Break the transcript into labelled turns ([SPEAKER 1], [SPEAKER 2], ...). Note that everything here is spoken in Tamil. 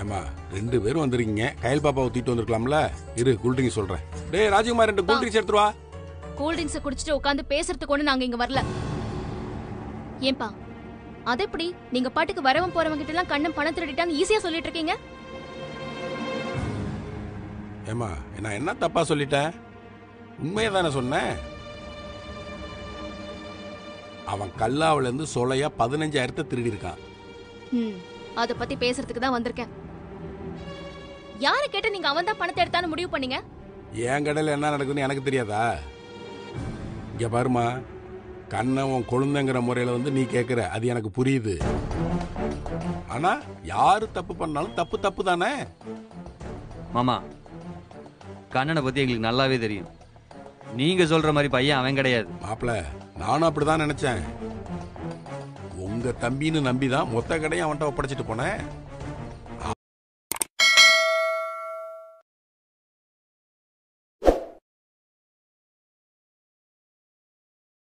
[SPEAKER 1] ஏமா 2 பேரும் வந்துருக்கீங்க, கையல் பாப்பா ஊத்திட்டு வந்திருக்கலாம்ல. இரு கூல் ட்ரிங்க் சொல்றேன். டேய் ராஜகுமார் 2 கூல் ட்ரிங்க்ஸ் எடுத்துட்டு வா.
[SPEAKER 2] கூல் ட்ரிங்க்ஸ் குடிச்சிட்டு உட்கார்ந்து பேசுறதுக்கு ஒண்ணு நாங்க இங்க வரல. ஏன்பா அது எப்படி நீங்க பாட்டுக்கு வரவன் போறவங்க கிட்ட எல்லாம் கண்ணன் பணம் திருடிட்டான்னு ஈஸியா சொல்லிட்டு இருக்கீங்க?
[SPEAKER 1] ஏமா நான் என்ன தப்பா சொல்லிட்டேன்? உண்மையை தானே சொன்னேன். அவன் கல்லாவில இருந்து சொலையா 15,000 திருடி இருக்கான்.
[SPEAKER 2] அத பத்தி பேசுறதுக்கு தான் வந்திருக்கேன். யாரை கேட்டு நீங்க அவன் தான் பணத்தை எடுத்தான்னு முடிவு பண்ணீங்க?
[SPEAKER 1] என் கடையில் என்ன நடக்குதுன்னு எனக்கு தெரியாதா? இங்க பாருமா, கண்ணன் உன் கொழுந்தங்கிற முறையில வந்து நீ கேட்குற, அது எனக்கு புரியுது. ஆனா யாரு தப்பு பண்ணாலும் தப்பு தப்பு தானே.
[SPEAKER 3] மாமா, கண்ணனை பத்தி எங்களுக்கு நல்லாவே தெரியும். நீங்க சொல்ற மாதிரி பையன் அவன் கிடையாது.
[SPEAKER 1] மாப்பிள, நானும் அப்படிதான் நினைச்சேன். உங்க தம்பின்னு நம்பிதான் மொத்த கடையும் அவன்கிட்ட ஒப்படைச்சிட்டு போனேன்.